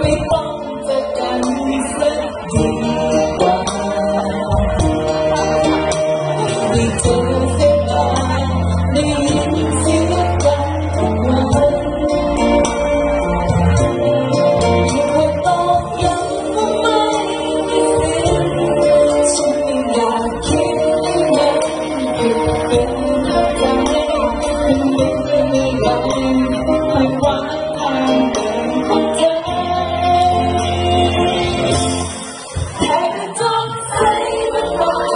ไม่ต้องเจอกันสักทีได้เจอเสียงตาได้ยินเสียงกันทุกวันอยู่บนโต๊ะยังไม่มีฉันยังอยากคิดให้มันเก็บเป็นอะไรเป็นเรื่องอะไรไม่ว่าทางเดินของเธอแต่ก็ต้องใส่มันก่อน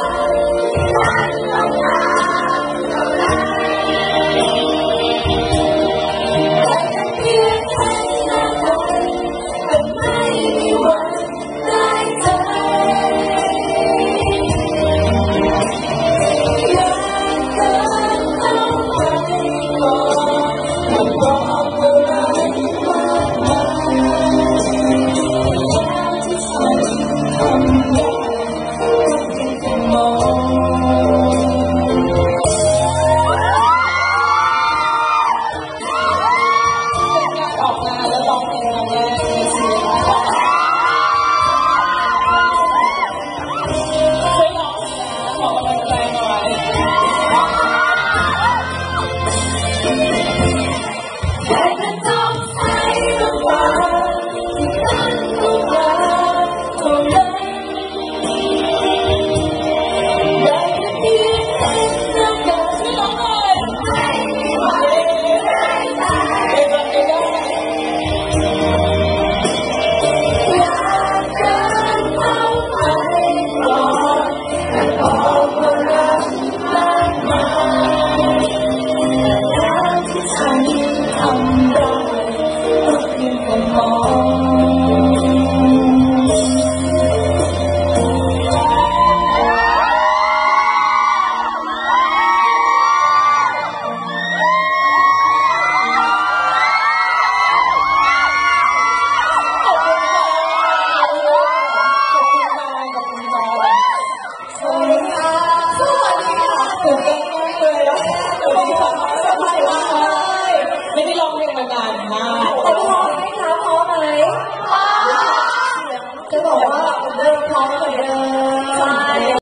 ไม่ได้ร้องเพลงมานานมากแต่พร้อมไหมคะพร้อมไหมจะบอกว่าเริ่มพร้อมเลย